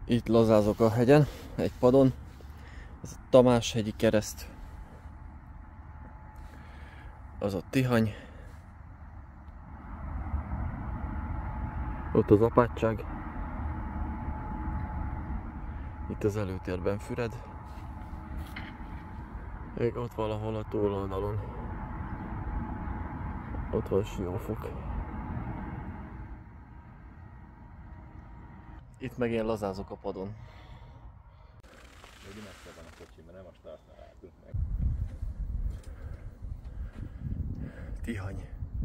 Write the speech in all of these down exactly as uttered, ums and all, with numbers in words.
Itt lazázok a hegyen, egy padon. Ez a Tamás-hegyi kereszt. Az a Tihany. Ott az Apátság. Itt az előtérben Füred. Még ott valahol a túloldalon. Ott van Siófok. Itt meg én lazázok a padon. Még messze van a kocsi, mert nem a startnál álltunk meg. Tihany.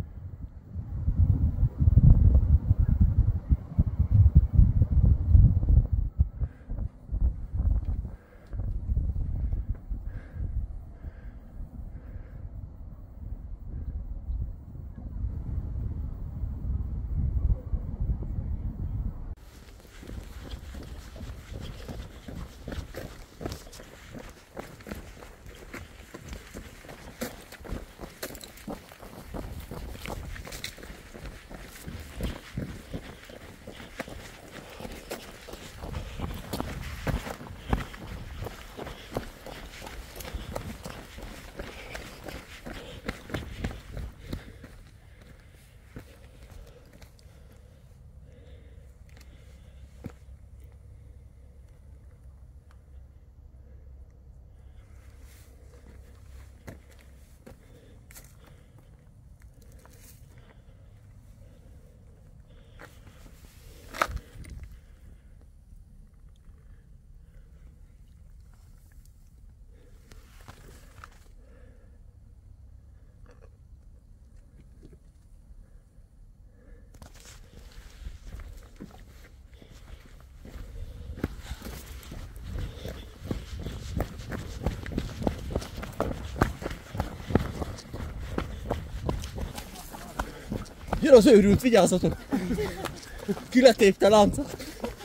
Jön az őrült, vigyázzatok! Ki letépte láncot!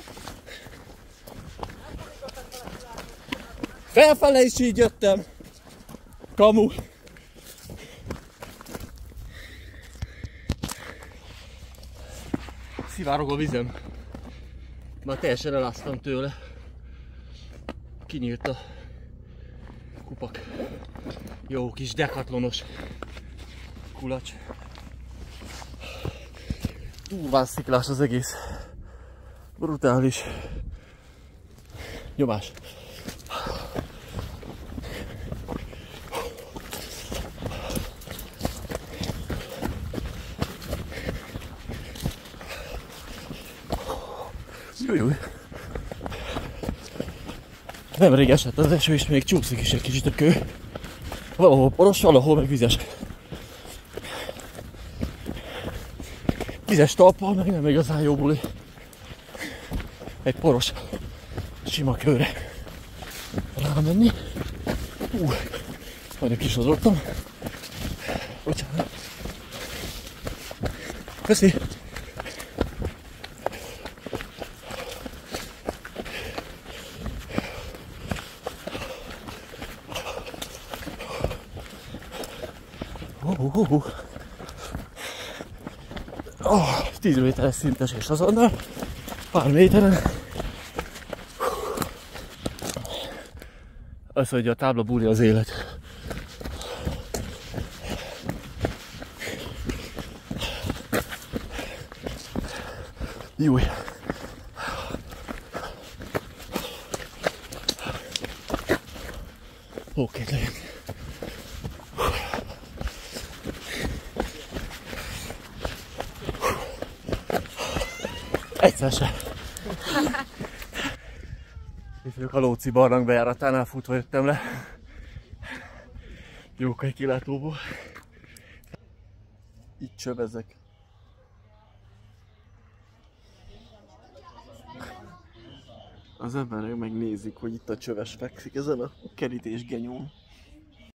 Felfele is így jöttem! Kamu! Szivárog a vizem. Már teljesen eláztam tőle. Kinyílt a kupak. Jó kis dekatlonos kulacs. Durván sziklás az egész. Brutális. Nyomás. Jújjúj. Nemrég esett az eső, és még csúszik is egy kicsit a kő. Valahol poros, valahol meg vizes. Vizes talppal meg nem igazán jó buli. Egy poros, sima kőre rámenni. Hú, majdnem kisodrottam. Bocsánat. Köszi! Uh, uh, uh. Oh, tíz méteres szintes és azonnal pár méteren. Azt mondja, a tábla buli az élet. Júj! Oké, legyünk. Egyszer se. Itt vagyok a Lóci barlang bejáratánál, futva jöttem le. Jókai kilátóból. Itt csövezek. Az emberek megnézik, hogy itt a csöves fekszik ezen a kerítés genyón.